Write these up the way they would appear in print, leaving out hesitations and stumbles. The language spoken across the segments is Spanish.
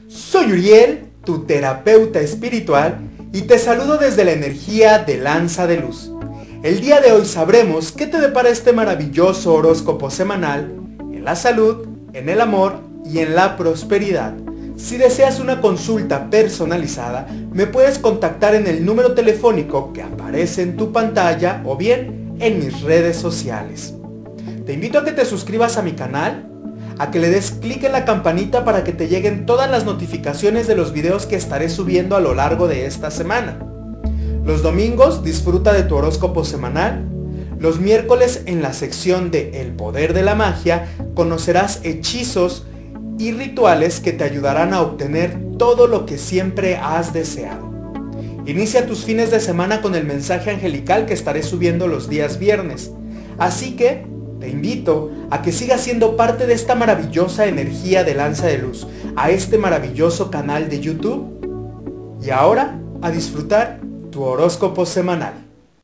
Soy Uriel, tu terapeuta espiritual, y te saludo desde la energía de Lanza de Luz. El día de hoy sabremos qué te depara este maravilloso horóscopo semanal en la salud, en el amor y en la prosperidad. Si deseas una consulta personalizada, me puedes contactar en el número telefónico que aparece en tu pantalla o bien en mis redes sociales. Te invito a que te suscribas a mi canal, a que le des clic en la campanita para que te lleguen todas las notificaciones de los videos que estaré subiendo a lo largo de esta semana. Los domingos disfruta de tu horóscopo semanal. Los miércoles en la sección de El Poder de la Magia conocerás hechizos y rituales que te ayudarán a obtener todo lo que siempre has deseado. Inicia tus fines de semana con el mensaje angelical que estaré subiendo los días viernes. Así que te invito a que sigas siendo parte de esta maravillosa energía de Lanza de Luz, a este maravilloso canal de YouTube. Y ahora, a disfrutar tu horóscopo semanal.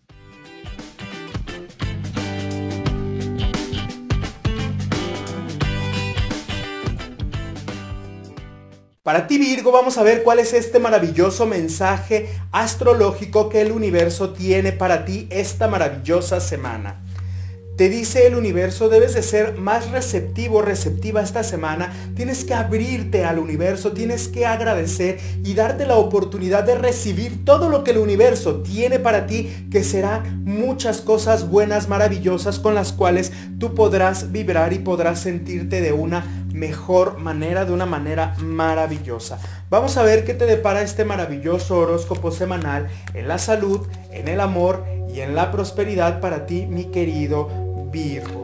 Para ti, Virgo, vamos a ver cuál es este maravilloso mensaje astrológico que el universo tiene para ti esta maravillosa semana. Te dice el universo, debes de ser más receptivo, receptiva esta semana. Tienes que abrirte al universo, tienes que agradecer y darte la oportunidad de recibir todo lo que el universo tiene para ti, que serán muchas cosas buenas, maravillosas, con las cuales tú podrás vibrar y podrás sentirte de una mejor manera, de una manera maravillosa. Vamos a ver qué te depara este maravilloso horóscopo semanal en la salud, en el amor y en la prosperidad para ti, mi querido Virgo.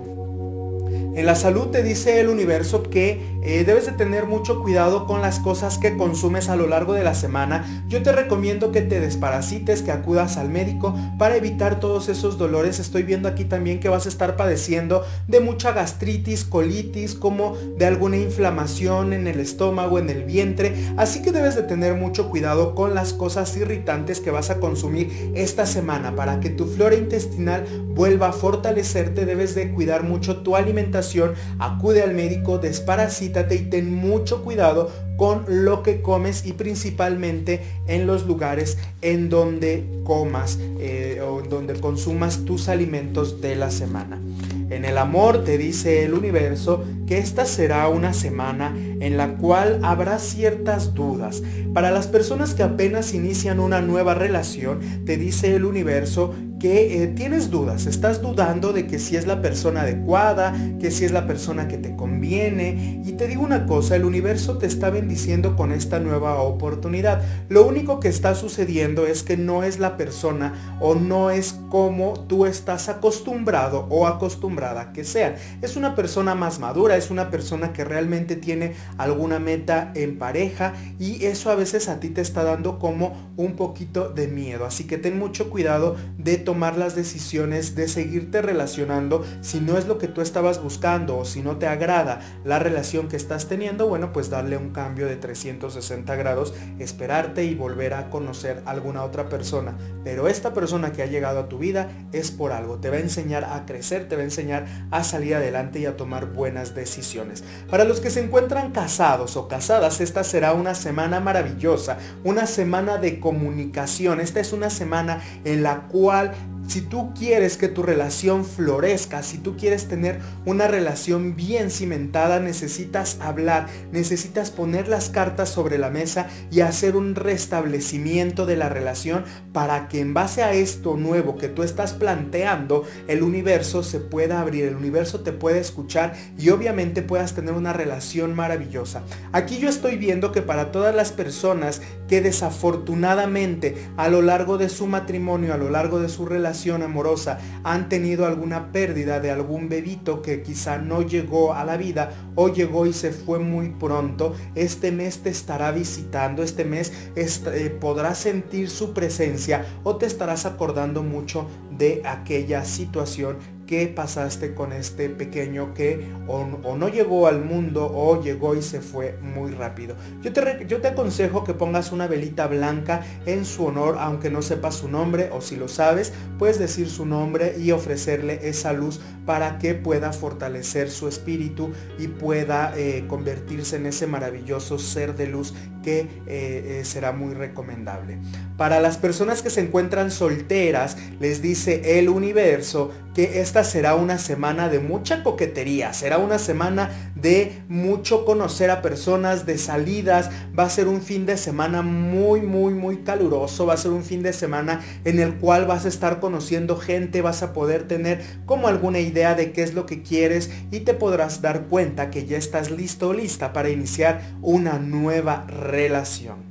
En la salud te dice el universo que debes de tener mucho cuidado con las cosas que consumes a lo largo de la semana. Yo te recomiendo que te desparasites, que acudas al médico para evitar todos esos dolores. Estoy viendo aquí también que vas a estar padeciendo de mucha gastritis, colitis, como de alguna inflamación en el estómago, en el vientre. Así que debes de tener mucho cuidado con las cosas irritantes que vas a consumir esta semana. Para que tu flora intestinal vuelva a fortalecerte, debes de cuidar mucho tu alimentación. Acude al médico, desparasítate y ten mucho cuidado con lo que comes y principalmente en los lugares en donde comas o en donde consumas tus alimentos de la semana. En el amor te dice el universo que esta será una semana en la cual habrá ciertas dudas. Para las personas que apenas inician una nueva relación, te dice el universo que tienes dudas, estás dudando de que si es la persona adecuada, que si es la persona que te conviene. Y te digo una cosa, el universo te está bendiciendo con esta nueva oportunidad. Lo único que está sucediendo es que no es la persona o no es como tú estás acostumbrado o acostumbrada que sean. Es una persona más madura, es una persona que realmente tiene alguna meta en pareja y eso a veces a ti te está dando como un poquito de miedo. Así que ten mucho cuidado de tomar las decisiones, de seguirte relacionando. Si no es lo que tú estabas buscando o si no te agrada la relación que estás teniendo, bueno, pues darle un cambio de 360 grados, esperarte y volver a conocer a alguna otra persona. Pero esta persona que ha llegado a tu vida es por algo, te va a enseñar a crecer, te va a enseñar a salir adelante y a tomar buenas decisiones. Para los que se encuentran casados o casadas, esta será una semana maravillosa, una semana de comunicación. Esta es una semana en la cual, si tú quieres que tu relación florezca, si tú quieres tener una relación bien cimentada, necesitas hablar, necesitas poner las cartas sobre la mesa y hacer un restablecimiento de la relación para que en base a esto nuevo que tú estás planteando, el universo se pueda abrir, el universo te pueda escuchar y obviamente puedas tener una relación maravillosa. Aquí yo estoy viendo que para todas las personas que desafortunadamente a lo largo de su matrimonio, a lo largo de su relación amorosa, han tenido alguna pérdida de algún bebito que quizá no llegó a la vida o llegó y se fue muy pronto, este mes te estará visitando, este mes podrás sentir su presencia o te estarás acordando mucho de aquella situación qué pasaste con este pequeño que o no llegó al mundo o llegó y se fue muy rápido. Yo te aconsejo que pongas una velita blanca en su honor, aunque no sepas su nombre, o si lo sabes, puedes decir su nombre y ofrecerle esa luz para que pueda fortalecer su espíritu y pueda convertirse en ese maravilloso ser de luz que será muy recomendable. Para las personas que se encuentran solteras, les dice el universo que esta será una semana de mucha coquetería, será una semana de mucho conocer a personas, de salidas, va a ser un fin de semana muy caluroso, va a ser un fin de semana en el cual vas a estar conociendo gente, vas a poder tener como alguna idea de qué es lo que quieres y te podrás dar cuenta que ya estás listo o lista para iniciar una nueva relación.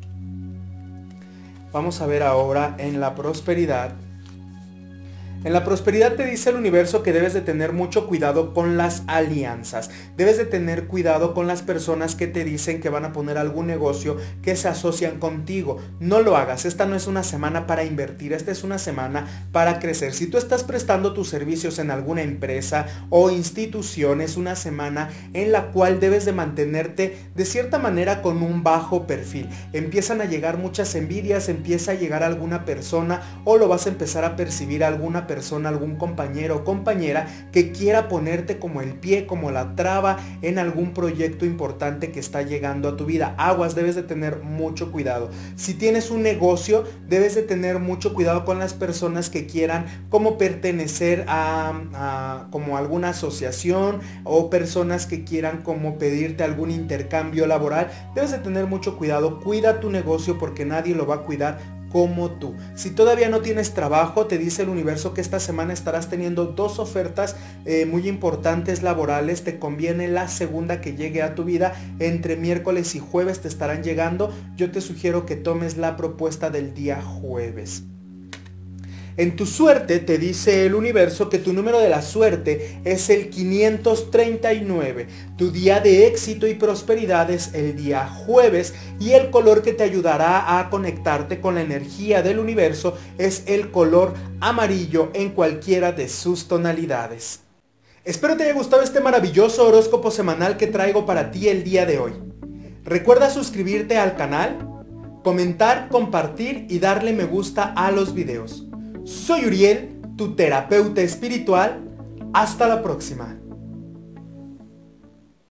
Vamos a ver ahora en la prosperidad. En la prosperidad te dice el universo que debes de tener mucho cuidado con las alianzas. Debes de tener cuidado con las personas que te dicen que van a poner algún negocio que se asocian contigo. No lo hagas. Esta no es una semana para invertir. Esta es una semana para crecer. Si tú estás prestando tus servicios en alguna empresa o institución, es una semana en la cual debes de mantenerte de cierta manera con un bajo perfil. Empiezan a llegar muchas envidias, empieza a llegar alguna persona o lo vas a empezar a percibir alguna persona, algún compañero o compañera que quiera ponerte como el pie, como la traba en algún proyecto importante que está llegando a tu vida. Aguas, debes de tener mucho cuidado. Si tienes un negocio, debes de tener mucho cuidado con las personas que quieran como pertenecer a como alguna asociación o personas que quieran como pedirte algún intercambio laboral. Debes de tener mucho cuidado. Cuida tu negocio porque nadie lo va a cuidar como tú. Si todavía no tienes trabajo, te dice el universo que esta semana estarás teniendo dos ofertas muy importantes laborales. Te conviene la segunda que llegue a tu vida. Entre miércoles y jueves te estarán llegando. Yo te sugiero que tomes la propuesta del día jueves. En tu suerte te dice el universo que tu número de la suerte es el 539. Tu día de éxito y prosperidad es el día jueves y el color que te ayudará a conectarte con la energía del universo es el color amarillo en cualquiera de sus tonalidades. Espero te haya gustado este maravilloso horóscopo semanal que traigo para ti el día de hoy. Recuerda suscribirte al canal, comentar, compartir y darle me gusta a los videos. Soy Uriel, tu terapeuta espiritual. Hasta la próxima.